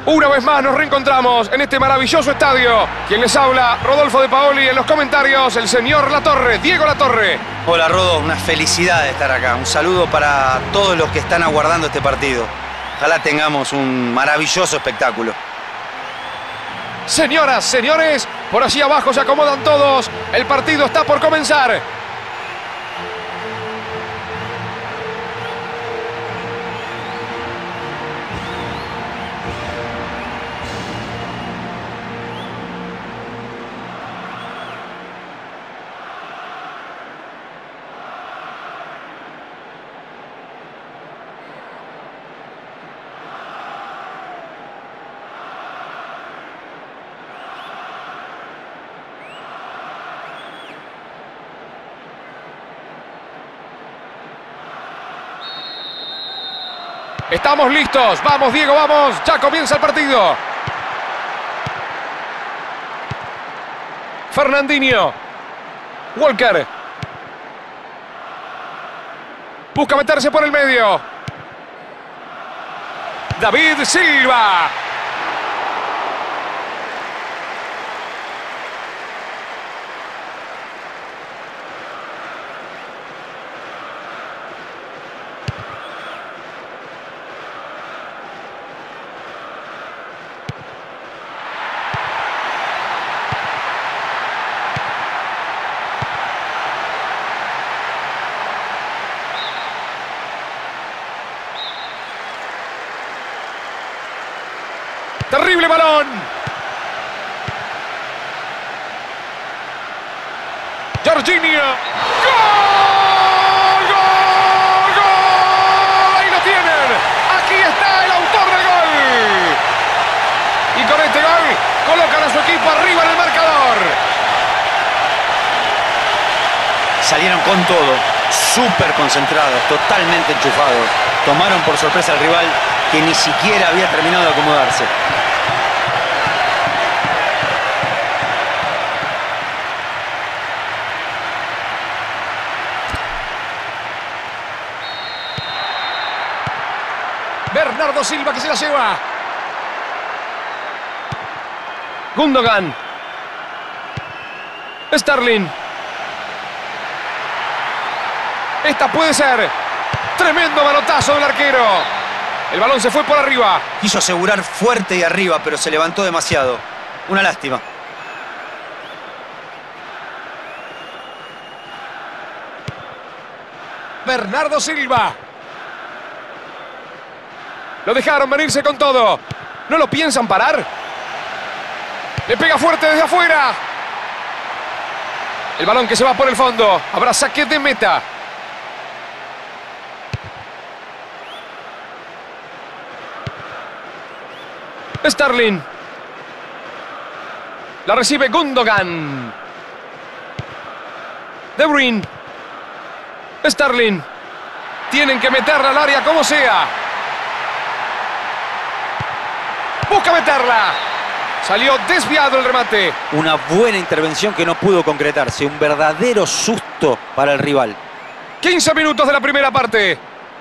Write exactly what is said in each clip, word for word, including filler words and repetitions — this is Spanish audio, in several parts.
Una vez más nos reencontramos en este maravilloso estadio. Quien les habla, Rodolfo de Paoli. En los comentarios, el señor Latorre, Diego Latorre. Hola, Rodo. Una felicidad de estar acá. Un saludo para todos los que están aguardando este partido. Ojalá tengamos un maravilloso espectáculo. Señoras, señores, por allí abajo se acomodan todos. El partido está por comenzar. Estamos listos. Vamos, Diego, vamos. Ya comienza el partido. Fernandinho. Walker. Busca meterse por el medio. David Silva. Terrible balón. Jorginho. ¡Gol! ¡Gol! ¡Gol! Ahí lo tienen. Aquí está el autor del gol. Y con este gol colocan a su equipo arriba en el marcador. Salieron con todo. Súper concentrados. Totalmente enchufados. Tomaron por sorpresa al rival, que ni siquiera había terminado de acomodarse. Bernardo Silva que se la lleva. Gundogan. Sterling. Esta puede ser. Tremendo manotazo del arquero. El balón se fue por arriba. Quiso asegurar fuerte y arriba, pero se levantó demasiado. Una lástima. Bernardo Silva. Lo dejaron venirse con todo. ¿No lo piensan parar? Le pega fuerte desde afuera. El balón que se va por el fondo. Habrá saque de meta. Sterling. La recibe Gundogan. De Bruyne. Sterling. Tienen que meterla al área como sea. Busca meterla. Salió desviado el remate. Una buena intervención que no pudo concretarse. Un verdadero susto para el rival. quince minutos de la primera parte.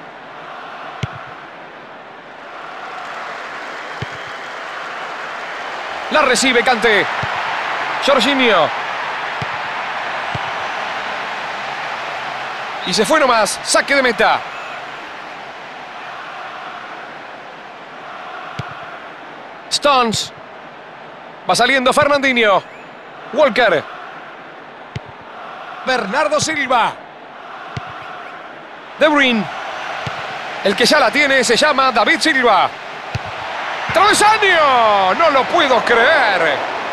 La recibe Kanté. Jorginho. Y se fue nomás. Saque de meta. Stones. Va saliendo Fernandinho. Walker. Bernardo Silva. De Bruyne. El que ya la tiene se llama David Silva. ¡Travesaño! ¡No lo puedo creer!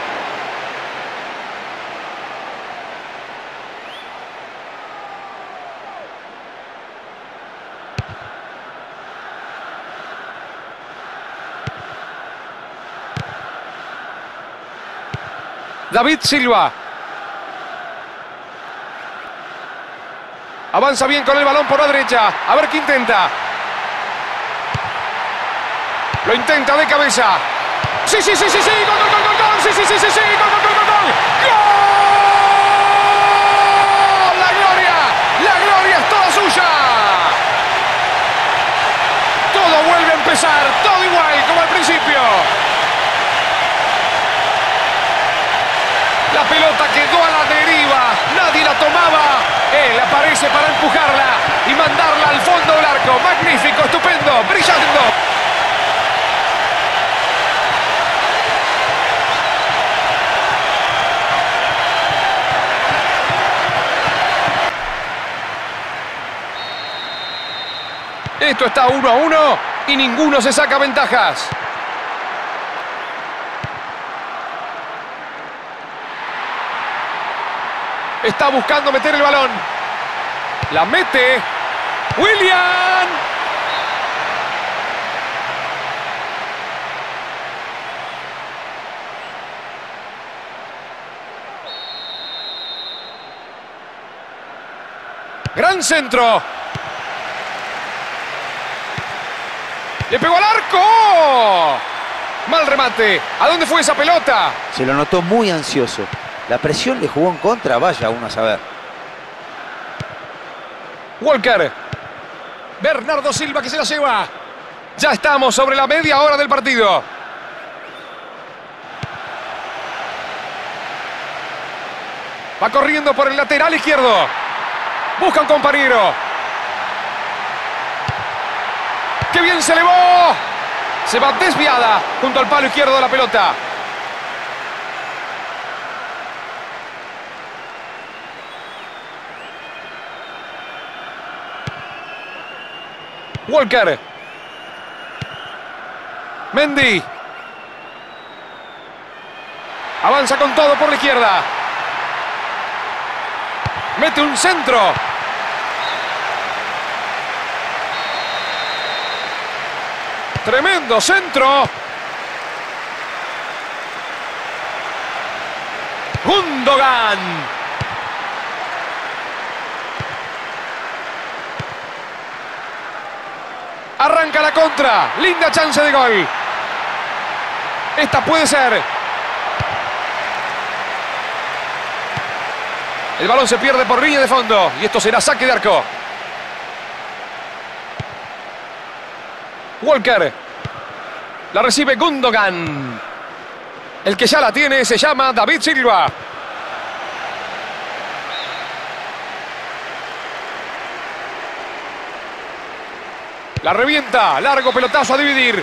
David Silva. Avanza bien con el balón por la derecha. A ver qué intenta. Lo intenta de cabeza. Sí, sí, sí, sí, sí. Gol, gol, gol, gol, gol. Sí, sí, sí, sí, sí. Gol, gol, gol, gol, gol. ¡Gol! La gloria. La gloria es toda suya. Todo vuelve a empezar. Todo igual como al principio. estupendo, brillando. Esto está uno a uno y ninguno se saca ventajas. Está buscando meter el balón. La mete. ¡Willian! Gran centro. Le pegó al arco. Mal remate. ¿A dónde fue esa pelota? Se lo notó muy ansioso. La presión le jugó en contra, vaya uno a saber. Walker. Bernardo Silva que se la lleva. Ya estamos sobre la media hora del partido. Va corriendo por el lateral izquierdo. Busca un compañero. ¡Qué bien se elevó! Se va desviada junto al palo izquierdo de la pelota. Walker. Mendy. Avanza con todo por la izquierda. Mete un centro. Tremendo centro. Gundogan. Arranca la contra. Linda chance de gol. Esta puede ser. El balón se pierde por línea de fondo. Y esto será saque de arco. Walker. La recibe Gundogan. El que ya la tiene se llama David Silva. La revienta. Largo pelotazo a dividir.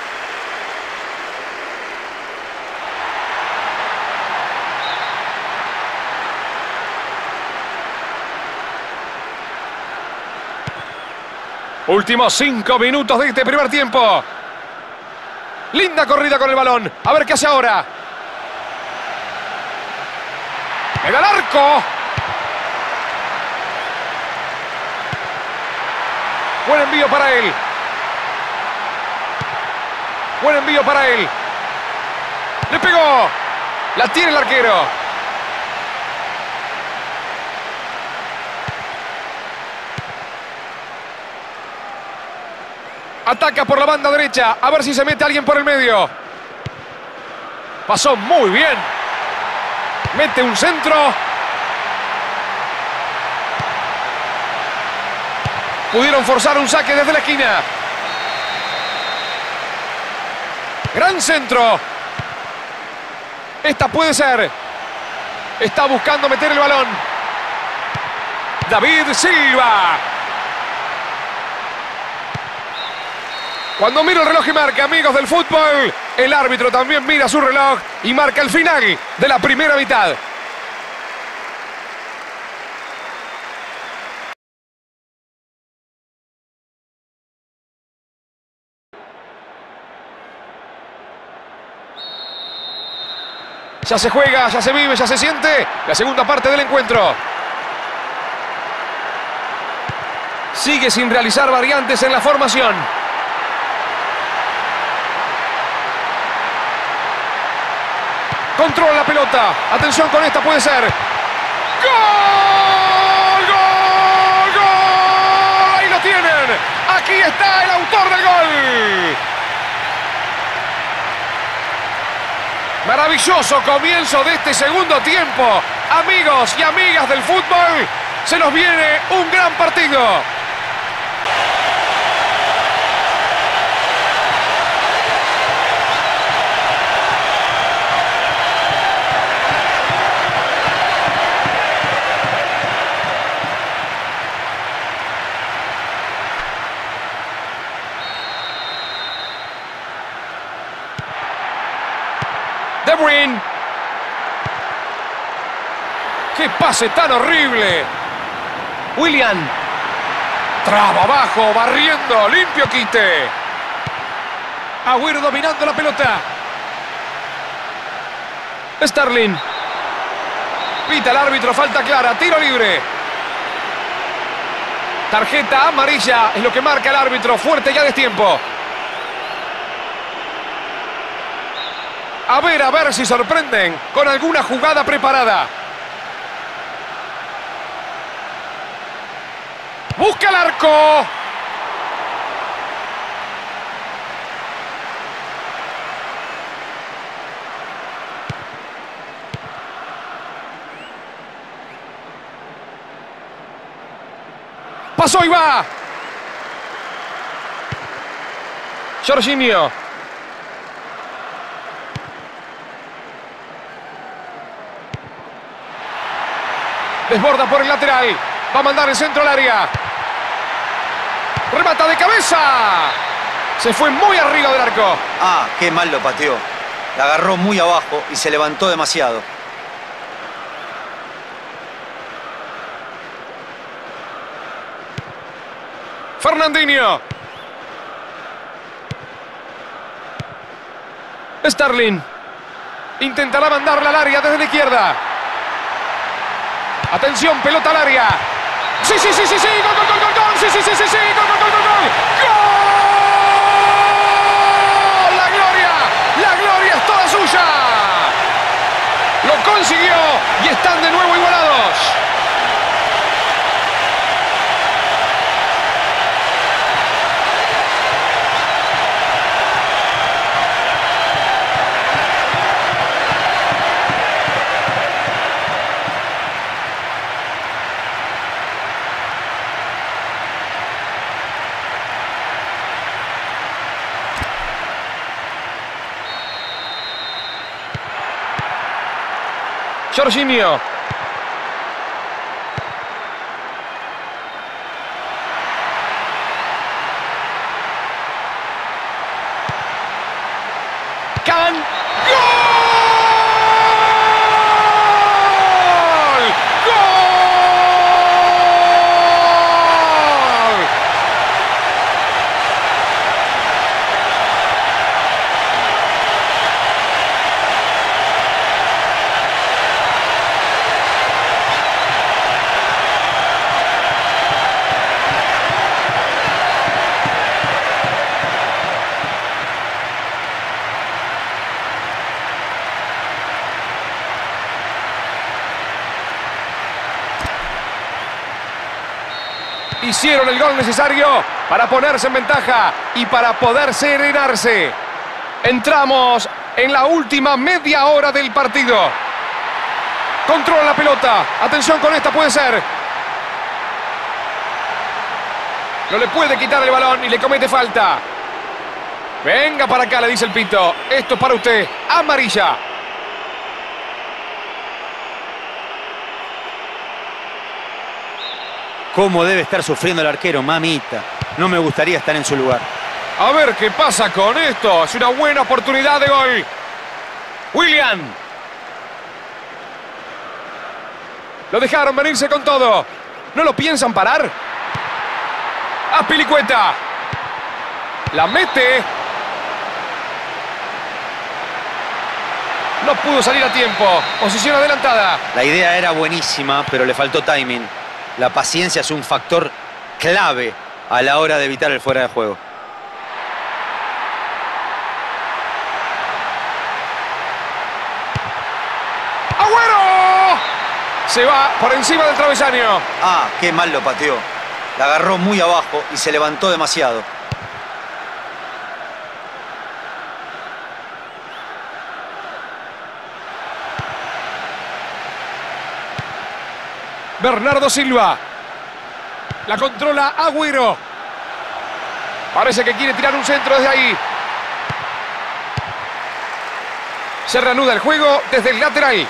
Últimos cinco minutos de este primer tiempo. Linda corrida con el balón. A ver qué hace ahora. ¡Pega al arco! Buen envío para él. Buen envío para él. Le pegó. La tiene el arquero. Ataca por la banda derecha. A ver si se mete alguien por el medio. Pasó muy bien. Mete un centro. Pudieron forzar un saque desde la esquina. Gran centro. Esta puede ser. Está buscando meter el balón. David Silva. Cuando mira el reloj y marca, amigos del fútbol, el árbitro también mira su reloj y marca el final de la primera mitad. Ya se juega, ya se vive, ya se siente la segunda parte del encuentro. Sigue sin realizar variantes en la formación. Controla la pelota. Atención con esta, puede ser. ¡Gol! ¡Gol! ¡Gol! Ahí lo tienen. Aquí está el autor del gol. Maravilloso comienzo de este segundo tiempo. Amigos y amigas del fútbol, se nos viene un gran partido. De Bruyne. ¡Qué pase tan horrible! Willian. Traba abajo, barriendo, limpio quite. Agüero dominando la pelota. Sterling. Pita el árbitro, falta clara, tiro libre. Tarjeta amarilla es lo que marca el árbitro, fuerte ya de tiempo. A ver, a ver si sorprenden con alguna jugada preparada. ¡Busca el arco! ¡Pasó y va! Jorginho. Desborda por el lateral. Va a mandar el centro al área. Remata de cabeza. Se fue muy arriba del arco. Ah, qué mal lo pateó. La agarró muy abajo y se levantó demasiado. Fernandinho. Sterling. Intentará mandarla al área desde la izquierda. Atención, pelota al área. Sí, sí, sí, sí, sí. Gol, gol, gol, gol, gol. Sí, sí, sí, sí, sí. Gol, gol, gol, gol, gol. ¡Gol! La gloria. La gloria es toda suya. Lo consiguió y están de nuevo igualados. Jorginho. Can. ¡Gol! ¡Gol! Hicieron el gol necesario para ponerse en ventaja y para poder serenarse. Entramos en la última media hora del partido. Controla la pelota. Atención con esta, puede ser. No le puede quitar el balón y le comete falta. Venga para acá, le dice el pito. Esto es para usted. Amarilla. ¿Cómo debe estar sufriendo el arquero, mamita? No me gustaría estar en su lugar. A ver qué pasa con esto. Es una buena oportunidad de gol. Willian. Lo dejaron venirse con todo. ¿No lo piensan parar? Azpilicueta. La mete. No pudo salir a tiempo. Posición adelantada. La idea era buenísima, pero le faltó timing. La paciencia es un factor clave a la hora de evitar el fuera de juego. ¡Agüero! Se va por encima del travesaño. Ah, qué mal lo pateó. La agarró muy abajo y se levantó demasiado. Bernardo Silva. La controla Agüero. Parece que quiere tirar un centro desde ahí. Se reanuda el juego desde el lateral.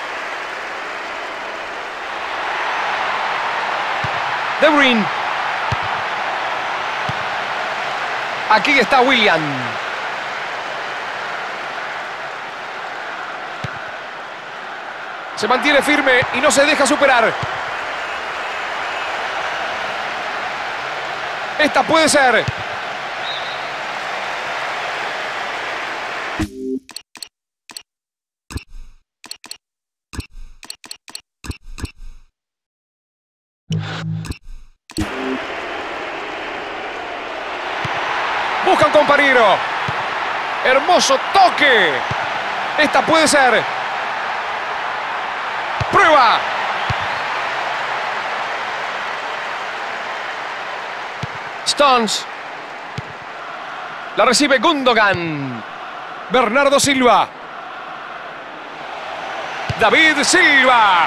De Bruyne. Aquí está Willian. Se mantiene firme y no se deja superar. Esta puede ser. Buscan compañero. Hermoso toque. Esta puede ser. Prueba. Stones. La recibe Gundogan. Bernardo Silva. David Silva.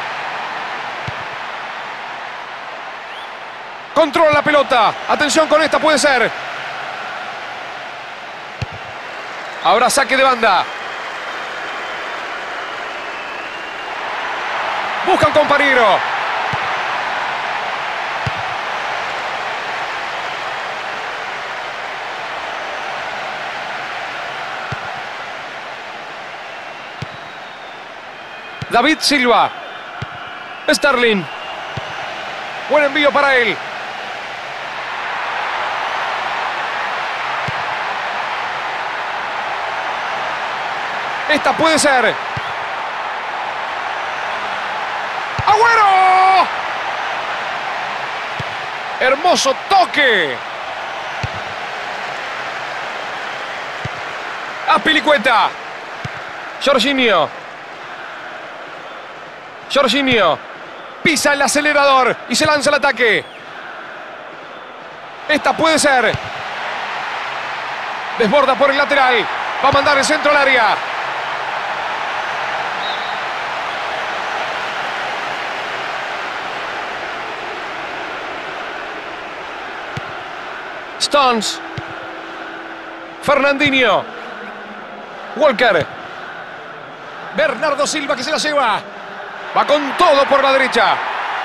Controla la pelota. Atención con esta, puede ser. Ahora saque de banda. Buscan compañero. David Silva. Sterling. Buen envío para él. Esta puede ser. ¡Agüero! Hermoso toque. Azpilicueta. Jorginho. Jorginho. Pisa el acelerador y se lanza el ataque. Esta puede ser. Desborda por el lateral. Va a mandar el centro al área. Stones. Fernandinho. Walker. Bernardo Silva que se la lleva. Va con todo por la derecha.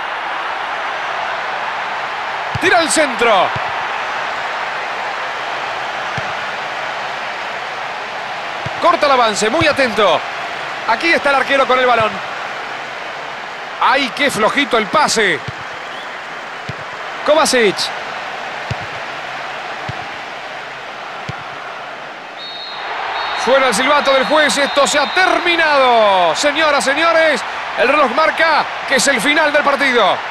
Tira al centro. Corta el avance, muy atento. Aquí está el arquero con el balón. ¡Ay, qué flojito el pase! Kovacic. Suena el silbato del juez. Esto se ha terminado. Señoras, señores, el reloj marca que es el final del partido.